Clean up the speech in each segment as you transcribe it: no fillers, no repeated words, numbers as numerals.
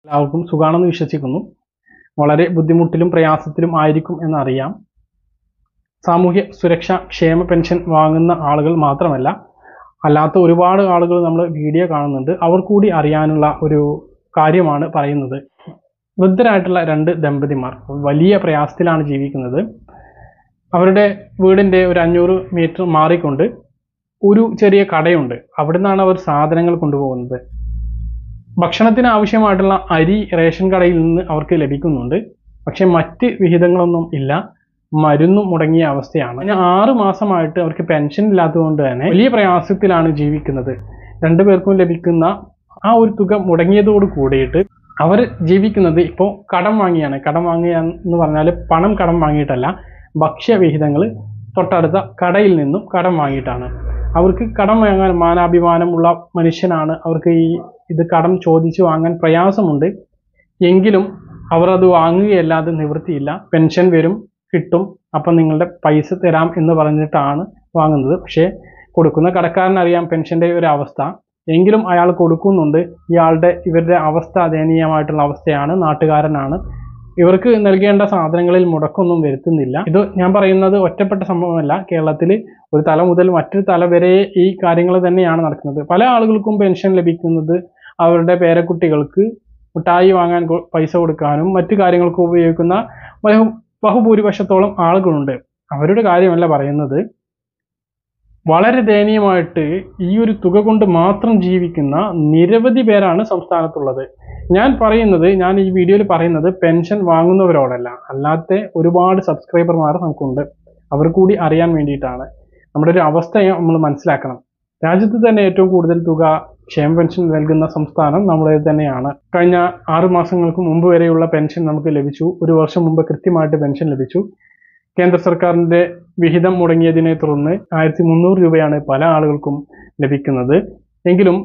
എല്ലാവർക്കും സുഖാണെന്ന് വിശ്വസിക്കുന്നു. വളരെ ബുദ്ധിമുട്ടിലും പ്രയാസത്തിലും ആയിരിക്കും എന്നറിയാം. സാമൂഹ്യ സുരക്ഷാ ക്ഷേമ പെൻഷൻ വാങ്ങുന്ന ആളുകൾ മാത്രമല്ല, അല്ലാത്ത ഒരുപാട് ആളുകൾ നമ്മൾ വീഡിയോ കാണുന്നുണ്ട്. അവർ കൂടി അറിയാനുള്ള ഒരു കാര്യമാണ് പറയുന്നത്. വൃദ്ധരായിട്ടുള്ള 2 ദമ്പതിമാർ വലിയ പ്രയാസത്തിലാണ് ജീവിക്കുന്നത്. അവരുടെ വീടിൻ്റെ ഒരു 500 മീറ്റർ മാറിക്കൊണ്ട് ഒരു ചെറിയ കടയുണ്ട്. അവിടെ നിന്നാണ് അവർ സാധനങ്ങൾ കൊണ്ടുപോകുന്നത്. ഭക്ഷണത്തിന് ആവശ്യമായിട്ടുള്ള അരി റേഷൻ കടയിൽ നിന്ന് അവർക്ക് ലഭിക്കുന്നുണ്ട്. പക്ഷെ മറ്റ് വിഹിതങ്ങളൊന്നും ഇല്ല. മരുന്നും മുടങ്ങിയ അവസ്ഥയാണ്. 6 മാസമായിട്ട് അവർക്ക് പെൻഷൻ ഇല്ലാത്തതുകൊണ്ട് തന്നെ വലിയ പ്രയാസത്തിലാണ് ജീവിക്കുന്നത്. 2 പേർക്കും ലഭിക്കുന്ന ആ ഒരു തുക മുടങ്ങിയതോട് കൂടിയിട്ട് അവർ ജീവിക്കുന്നത് ഇപ്പോൾ കടം വാങ്ങിയാണ്. കടം വാങ്ങുക എന്ന് പറഞ്ഞാൽ പണം കടം വാങ്ങിയിട്ടല്ല, ഭക്ഷ്യവിഹിതങ്ങൾ തൊട്ടടുത്ത കടയിൽ നിന്നും കടം വാങ്ങിയിട്ടാണ്. അവർക്ക് കടം വാങ്ങാൻ മാനാഭിമാനമുള്ള മനുഷ്യനാണ്. അവർക്ക് ഇത് കടം ചോദിച്ച് വാങ്ങാൻ പ്രയാസമുണ്ട്. എങ്കിലും അവർ അത് വാങ്ങുകയല്ലാതെ നിവൃത്തിയില്ല. പെൻഷൻ വരും, കിട്ടും, അപ്പം നിങ്ങളുടെ പൈസ തരാം എന്ന് പറഞ്ഞിട്ടാണ് വാങ്ങുന്നത്. പക്ഷേ കൊടുക്കുന്ന കടക്കാരനറിയാം പെൻഷൻ്റെ ഒരു അവസ്ഥ. എങ്കിലും അയാൾ കൊടുക്കുന്നുണ്ട്. ഇവരുടെ അവസ്ഥ ദയനീയമായിട്ടുള്ള അവസ്ഥയാണ്. നാട്ടുകാരനാണ്. ഇവർക്ക് നൽകേണ്ട സാധനങ്ങളിൽ മുടക്കൊന്നും വരുത്തുന്നില്ല. ഇത് ഞാൻ പറയുന്നത് ഒറ്റപ്പെട്ട സംഭവമല്ല. കേരളത്തിൽ ഒരു തല മുതൽ മറ്റൊരു തല വരെ ഈ കാര്യങ്ങൾ തന്നെയാണ് നടക്കുന്നത്. പല ആളുകൾക്കും പെൻഷൻ ലഭിക്കുന്നത് അവരുടെ പേരക്കുട്ടികൾക്ക് മിഠായി വാങ്ങാൻ പൈസ കൊടുക്കാനും മറ്റു കാര്യങ്ങൾക്കും ഉപയോഗിക്കുന്ന ബഹുഭൂരിപക്ഷത്തോളം ആളുകളുണ്ട്. അവരുടെ കാര്യമല്ല പറയുന്നത്. വളരെ ദയനീയമായിട്ട് ഈ ഒരു തുക കൊണ്ട് മാത്രം ജീവിക്കുന്ന നിരവധി പേരാണ് സംസ്ഥാനത്തുള്ളത്. ഞാൻ ഈ വീഡിയോയിൽ പറയുന്നത് പെൻഷൻ വാങ്ങുന്നവരോടല്ല, അല്ലാത്ത ഒരുപാട് സബ്സ്ക്രൈബർമാർ നമുക്കുണ്ട്. അവർ കൂടി അറിയാൻ വേണ്ടിയിട്ടാണ്. നമ്മുടെ ഒരു അവസ്ഥയെ നമ്മൾ മനസ്സിലാക്കണം. രാജ്യത്ത് തന്നെ ഏറ്റവും കൂടുതൽ തുക ക്ഷേമ പെൻഷൻ നൽകുന്ന സംസ്ഥാനം നമ്മുടേത് തന്നെയാണ്. കഴിഞ്ഞ 6 മാസങ്ങൾക്ക് മുമ്പ് വരെയുള്ള പെൻഷൻ നമുക്ക് ലഭിച്ചു. 1 വർഷം മുമ്പ് കൃത്യമായിട്ട് പെൻഷൻ ലഭിച്ചു. കേന്ദ്ര സർക്കാരിൻ്റെ വിഹിതം മുടങ്ങിയതിനെ തുടർന്ന് 1300 രൂപയാണ് പല ആളുകൾക്കും ലഭിക്കുന്നത്. എങ്കിലും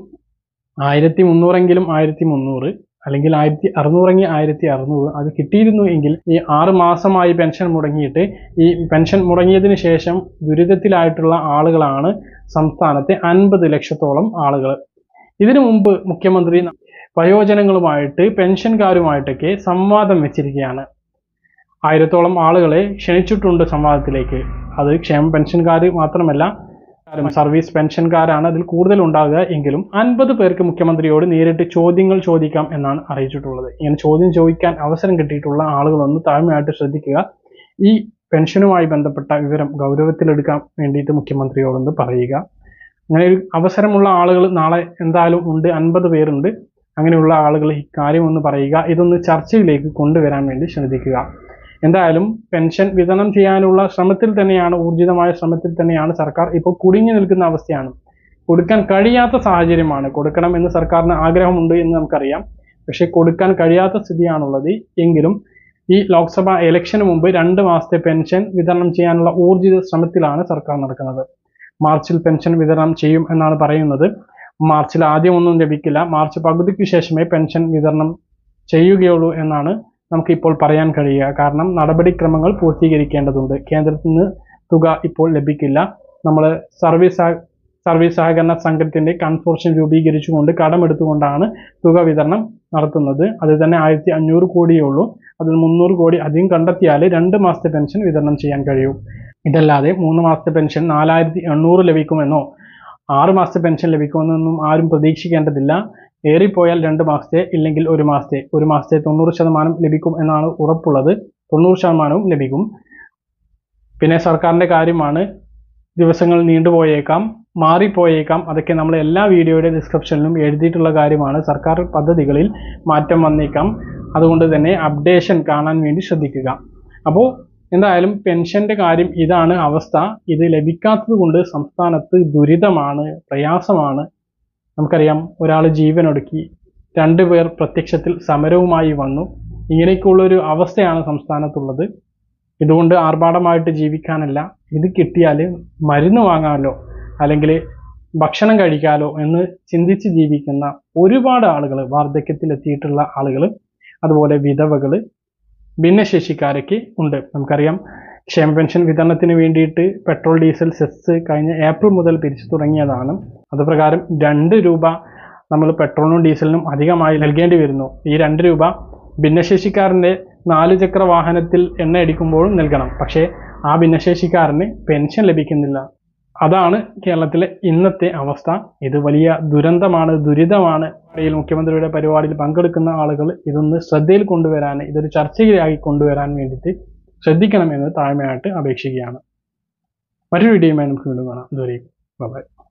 1300 എങ്കിലും 1300 അല്ലെങ്കിൽ 1600 1600 അത് കിട്ടിയിരുന്നു എങ്കിൽ ഈ 6 മാസമായി പെൻഷൻ മുടങ്ങിയിട്ട് ഈ പെൻഷൻ മുടങ്ങിയതിന് ശേഷം ദുരിതത്തിലായിട്ടുള്ള ആളുകളാണ് സംസ്ഥാനത്തെ 50 ലക്ഷത്തോളം ആളുകൾ. ഇതിനു മുമ്പ് മുഖ്യമന്ത്രി വയോജനങ്ങളുമായിട്ട് പെൻഷൻകാരുമായിട്ടൊക്കെ സംവാദം വെച്ചിരിക്കുകയാണ്. 1000-ഓളം ആളുകളെ ക്ഷണിച്ചിട്ടുണ്ട് സംവാദത്തിലേക്ക്. അത് ക്ഷേമ പെൻഷൻകാർ മാത്രമല്ല, സർവീസ് പെൻഷൻകാരാണ് അതിൽ കൂടുതൽ ഉണ്ടാകുക. എങ്കിലും 50 പേർക്ക് മുഖ്യമന്ത്രിയോട് നേരിട്ട് ചോദ്യങ്ങൾ ചോദിക്കാം എന്നാണ് അറിയിച്ചിട്ടുള്ളത്. ഇങ്ങനെ ചോദ്യം ചോദിക്കാൻ അവസരം കിട്ടിയിട്ടുള്ള ആളുകളൊന്ന് താഴ്മയായിട്ട് ശ്രദ്ധിക്കുക. ഈ പെൻഷനുമായി ബന്ധപ്പെട്ട വിവരം ഗൗരവത്തിലെടുക്കാൻ വേണ്ടിയിട്ട് മുഖ്യമന്ത്രിയോടൊന്ന് പറയുക. അങ്ങനെ ഒരു അവസരമുള്ള ആളുകൾ നാളെ എന്തായാലും ഉണ്ട്. 50 പേരുണ്ട്. അങ്ങനെയുള്ള ആളുകൾ ഈ കാര്യം ഒന്ന് പറയുക. ഇതൊന്ന് ചർച്ചയിലേക്ക് കൊണ്ടുവരാൻ വേണ്ടി ശ്രദ്ധിക്കുക. എന്തായാലും പെൻഷൻ വിതരണം ചെയ്യാനുള്ള ഊർജിതമായ ശ്രമത്തിൽ തന്നെയാണ് സർക്കാർ. ഇപ്പോൾ കുടുങ്ങി നിൽക്കുന്ന അവസ്ഥയാണ്. കൊടുക്കാൻ കഴിയാത്ത സാഹചര്യമാണ്. കൊടുക്കണം എന്ന് സർക്കാരിന് ആഗ്രഹമുണ്ട് എന്ന് നമുക്കറിയാം. പക്ഷേ കൊടുക്കാൻ കഴിയാത്ത സ്ഥിതിയാണുള്ളത്. എങ്കിലും ഈ ലോക്സഭാ ഇലക്ഷന് മുമ്പ് 2 മാസത്തെ പെൻഷൻ വിതരണം ചെയ്യാനുള്ള ഊർജിത ശ്രമത്തിലാണ് സർക്കാർ നടക്കുന്നത്. മാർച്ചിൽ പെൻഷൻ വിതരണം ചെയ്യും എന്നാണ് പറയുന്നത്. മാർച്ചിൽ ആദ്യമൊന്നും ലഭിക്കില്ല. മാർച്ച് പകുതിക്ക് ശേഷമേ പെൻഷൻ വിതരണം ചെയ്യുകയുള്ളൂ എന്നാണ് നമുക്കിപ്പോൾ പറയാൻ കഴിയുക. കാരണം നടപടിക്രമങ്ങൾ പൂർത്തീകരിക്കേണ്ടതുണ്ട്. കേന്ദ്രത്തിൽ നിന്ന് തുക ഇപ്പോൾ ലഭിക്കില്ല. നമ്മൾ സർവീസ് സഹകരണ സംഘത്തിൻ്റെ കൺസോർഷ്യം രൂപീകരിച്ചുകൊണ്ട് കടമെടുത്തുകൊണ്ടാണ് തുക വിതരണം നടത്തുന്നത്. അത് തന്നെ 1500 കോടിയേ ഉള്ളൂ. അതിൽ 300 കോടി അധികം കണ്ടെത്തിയാൽ 2 മാസത്തെ പെൻഷൻ വിതരണം ചെയ്യാൻ കഴിയും. ഇതല്ലാതെ 3 മാസത്തെ പെൻഷൻ 4800 ലഭിക്കുമെന്നോ 6 മാസത്തെ പെൻഷൻ ലഭിക്കുമെന്നൊന്നും ആരും പ്രതീക്ഷിക്കേണ്ടതില്ല. ഏറിപ്പോയാൽ 2 മാസത്തെ, ഇല്ലെങ്കിൽ 1 മാസത്തെ. 1 മാസത്തെ 90% ലഭിക്കും എന്നാണ് ഉറപ്പുള്ളത്. 90% ലഭിക്കും. പിന്നെ സർക്കാരിൻ്റെ കാര്യമാണ്. ദിവസങ്ങൾ നീണ്ടുപോയേക്കാം, മാറിപ്പോയേക്കാം. അതൊക്കെ നമ്മൾ എല്ലാ വീഡിയോയുടെ ഡിസ്ക്രിപ്ഷനിലും എഴുതിയിട്ടുള്ള കാര്യമാണ്. സർക്കാർ പദ്ധതികളിൽ മാറ്റം വന്നേക്കാം. അതുകൊണ്ട് തന്നെ അപ്ഡേഷൻ കാണാൻ വേണ്ടി ശ്രദ്ധിക്കുക. അപ്പോൾ എന്തായാലും പെൻഷൻ്റെ കാര്യം ഇതാണ് അവസ്ഥ. ഇത് ലഭിക്കാത്തത് കൊണ്ട് സംസ്ഥാനത്ത് ദുരിതമാണ്, പ്രയാസമാണ്. നമുക്കറിയാം, ഒരാൾ ജീവനൊടുക്കി, 2 പേർ പ്രത്യക്ഷത്തിൽ സമരവുമായി വന്നു. ഇങ്ങനെയൊക്കെയുള്ളൊരു അവസ്ഥയാണ് സംസ്ഥാനത്തുള്ളത്. ഇതുകൊണ്ട് ആർഭാടമായിട്ട് ജീവിക്കാനല്ല, ഇത് കിട്ടിയാൽ മരുന്ന് വാങ്ങാമല്ലോ അല്ലെങ്കിൽ ഭക്ഷണം കഴിക്കാമല്ലോ എന്ന് ചിന്തിച്ച് ജീവിക്കുന്ന ഒരുപാട് ആളുകൾ, വാർദ്ധക്യത്തിലെത്തിയിട്ടുള്ള ആളുകൾ, അതുപോലെ വിധവകൾ, ഭിന്നശേഷിക്കാരൊക്കെ ഉണ്ട്. നമുക്കറിയാം, ക്ഷേമ പെൻഷൻ വിതരണത്തിന് വേണ്ടിയിട്ട് പെട്രോൾ ഡീസൽ സെസ് കഴിഞ്ഞ ഏപ്രിൽ മുതൽ പിരിച്ചു തുടങ്ങിയതാണ്. അതുപ്രകാരം 2 രൂപ നമ്മൾ പെട്രോളിനും ഡീസലിനും അധികമായി നൽകേണ്ടി വരുന്നു. ഈ 2 രൂപ ഭിന്നശേഷിക്കാരൻ്റെ 4 ചക്ര വാഹനത്തിൽ എണ്ണ അടിക്കുമ്പോഴും നൽകണം. പക്ഷേ ആ ഭിന്നശേഷിക്കാരന് പെൻഷൻ ലഭിക്കുന്നില്ല. അതാണ് കേരളത്തിലെ ഇന്നത്തെ അവസ്ഥ. ഇത് വലിയ ദുരന്തമാണ്, ദുരിതമാണ്. മുഖ്യമന്ത്രിയുടെ പരിപാടിയിൽ പങ്കെടുക്കുന്ന ആളുകൾ ഇതൊന്ന് ശ്രദ്ധയിൽ കൊണ്ടുവരാൻ, ഇതൊരു ചർച്ചയായി കൊണ്ടുവരാൻ വേണ്ടിയിട്ട് ശ്രദ്ധിക്കണമെന്ന് താഴ്മയായിട്ട് അപേക്ഷിക്കുകയാണ്. മറ്റൊരു വീഡിയോയുമായി നമുക്ക് വീണ്ടും കാണാം. ഇതുവരെ ബൈ.